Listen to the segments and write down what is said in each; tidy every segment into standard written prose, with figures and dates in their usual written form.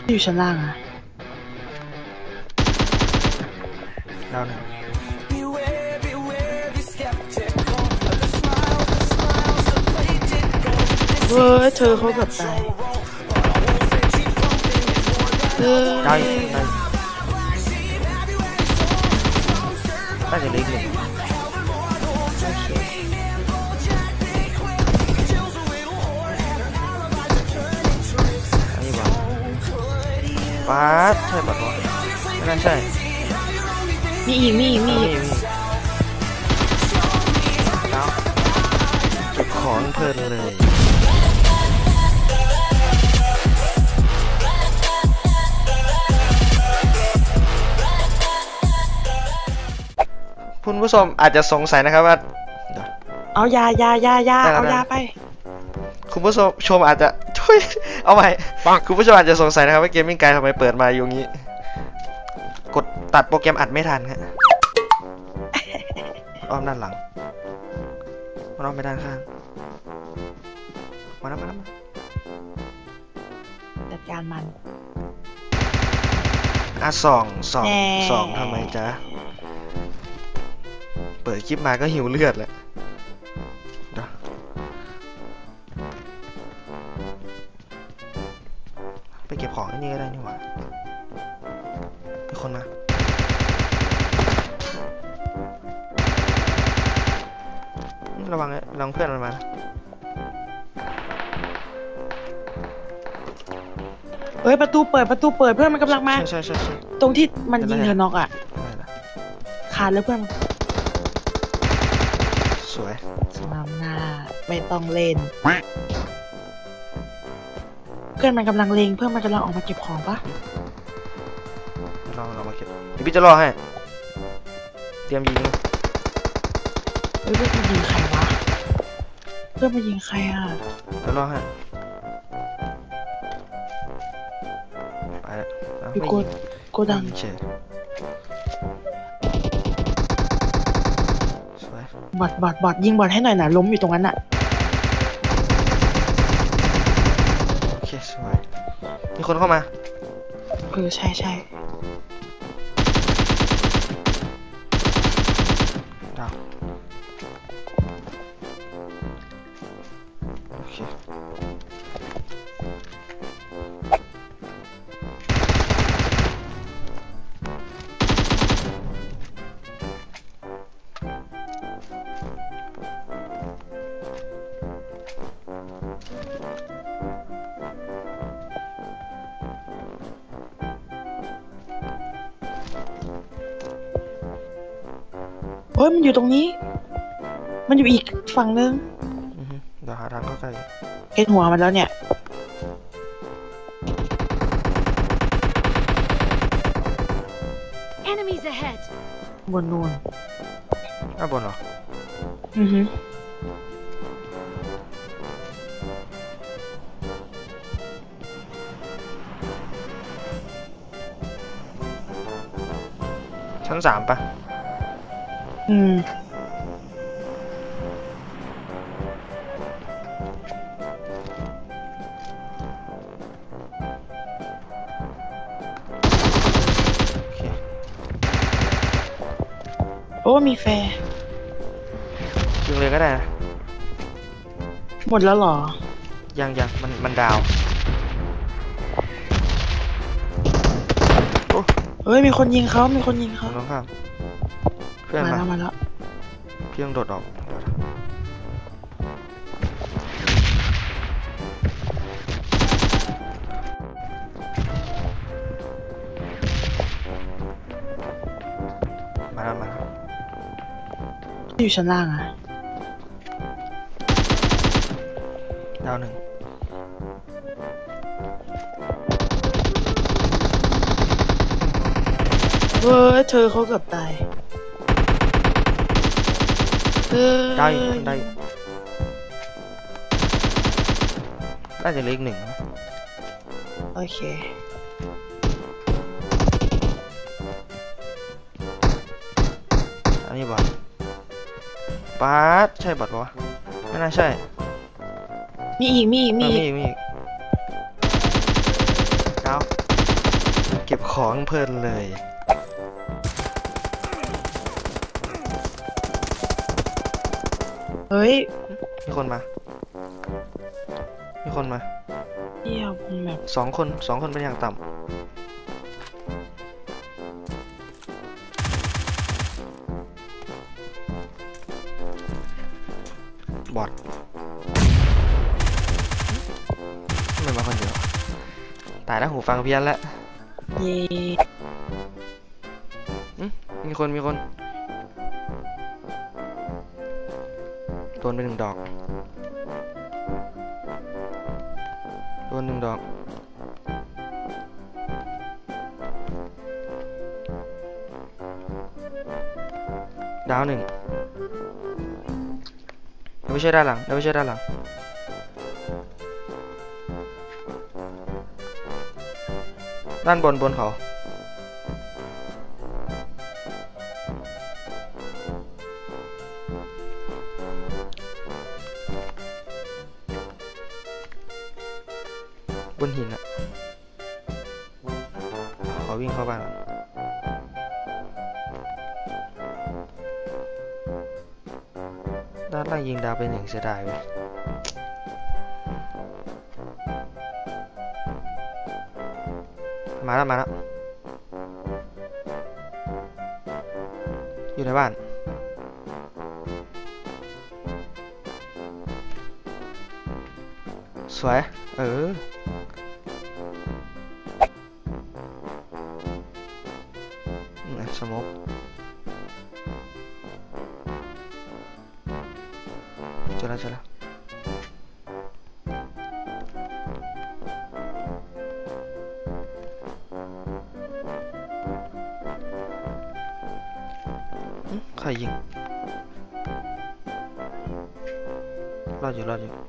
อยู่ชั้นล่างอะดาวหนึ่งเว้ยเธอเขาเกือบตายได้น่าจะเล็กหนึ่งอันนี้วะป๊าดใช่ปะวะไม่น่าใช่มีอีกแล้วเก็บของเพลินเลยคุณผู้ชมอาจจะสงสัยนะครับว่าเอายาเอายาไปคุณผู้ชมอาจจะช่วยเอาใหม่คุณผู้ชมอาจจะสงสัยนะครับว่าเกมมิ่งไกด์ทำไมเปิดมาอยู่งี้กดตัดโปรแกรมอัดไม่ทันฮะอ้อมด้านหลังมันอ้อมไปด้านข้างมาจัดการมันสองทำไมจ๊ะเปิดคลิปมาก็หิวเลือดแหละไปเก็บของที่นี่ก็ได้นี่หว่ามีคนมาระวังเพื่อนมันมาประตูเปิดเพื่อนมันกำลังมาใช่ตรงที่มันยิงเธอน็อกอ่ะขาดแล้วเพื่อนสวยสนามหน้าไม่ต้องเล่นเพื่อนมันกำลังเลงเพื่อนมันกำลังออกมาเก็บของปะเรามาเก็บเดี๋ยวพี่จะรอให้เตรียมยิงเพื่อนมันยิงใครวะเพื่อนมันยิงใครอ่ะเดี๋ยวรอให้ไปอยู่โกดังเฉยสวยบอดยิงบอดให้หน่อยนะล้มอยู่ตรงนั้นน่ะโอเคสวยมีคนเข้ามาใช่ดาวโอเคมันอยู่ตรงนี้มันอยู่อีกฝั่งนึงเดี๋ยวหาทางเข้าใกล้เห็นหัวมันแล้วเนี่ยบนนู่นบนเหรอชั้น3ปะมีแฟร์ยิงเลยก็ได้นะหมดแล้วหรอยังมันดาวมีคนยิงเขาน้องครับเพื่อนมาแล้วเพียงโดดออกมาอยู่ชั้นล่างอะดาวหนึ่งเธอเขาเกือบตายได้น่าจะเล็กหนึ่งโอเคอันนี้บอทป๊าดใช่บอทปะวะไม่น่าใช่มีอีกดาวของเพลินเลยเฮ้ยมีคนมา มีคนมาเที่ยวมันแบบสองคนเป็นอย่างต่ำบอดทำไมมาคนเดียวตายแล้วหูฟังเพี้ยนแล้วเย่มีคนโดนไป1 ดอก โดน1 ดอก ดาว 1เดี๋ยวไปช่วยด้านหลังด้านบนเขาบนหินอะขอวิ่งเข้าบ้านก่อนด้านล่างยิงดาวไป1เสียดายเว้ยมาแล้วอยู่ในบ้านสวยสโมกเจอแล้วใครยิงรอดอยู่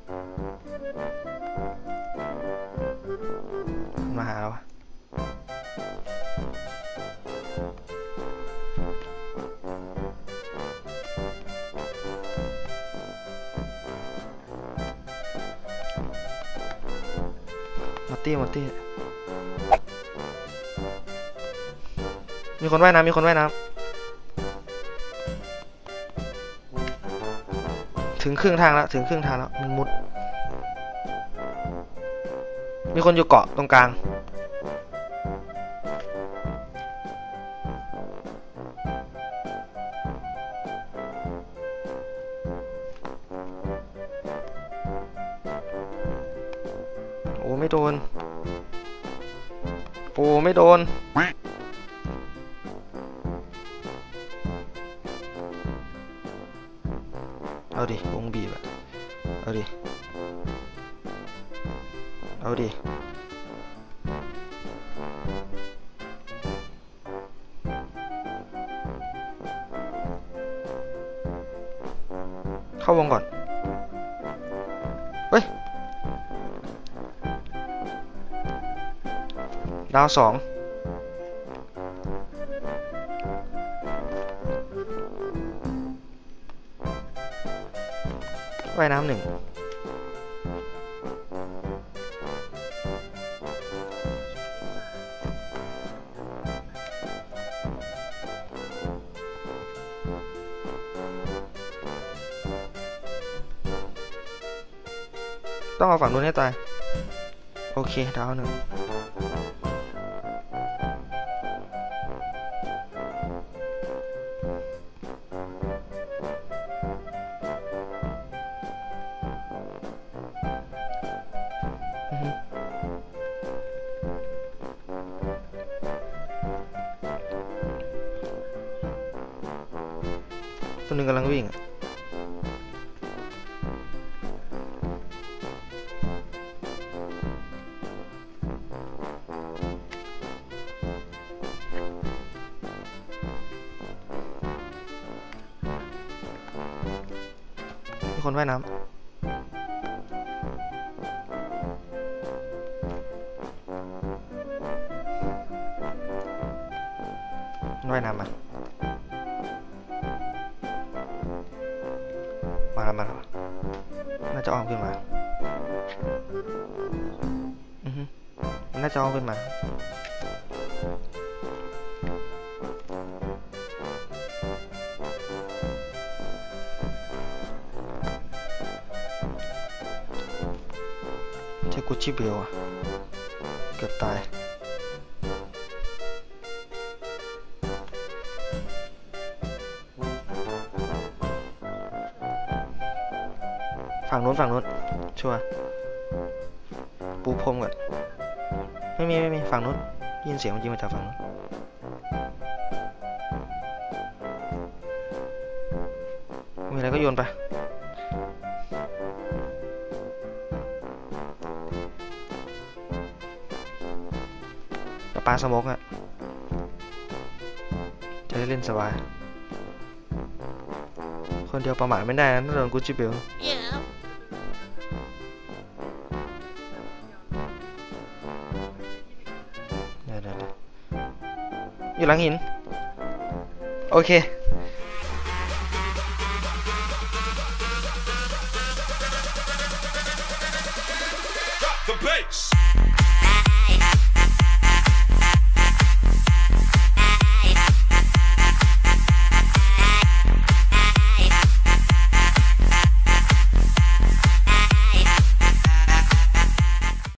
มาหาเรามอตตี้มีคนว่ายน้ำถึงครึ่งทางแล้วมันมุดมีคนอยู่เกาะตรงกลางโอ้ไม่โดนเอาดิวงบีบเอาดิเข้าวงก่อนเฮ้ยดาว 2ว่ายน้ำ 1ต้องเอาฝั่งนู้นให้ตายโอเคดาว 1ตัวหนึ่งกำลังวิ่งมีคนว่ายน้ำว่ายน้ำมาแล้วน่าจะอ้อมขึ้นมาน่าจะอ้อมขึ้นมากุชชี่เบลอะเกือบตายฝั่งนู้นชัวร์ปูพรมก่อนไม่มีฝั่งนู้นยินเสียงมันยิงมาจากฝั่งนู้นมีอะไรก็โยนไปปลาสโมกอะจะได้เล่นสบายคนเดียวประมาทไม่ได้นะถ้าโดนกุชชี่เบลเดี๋ยวอยู่หลังหินโอเค The bass.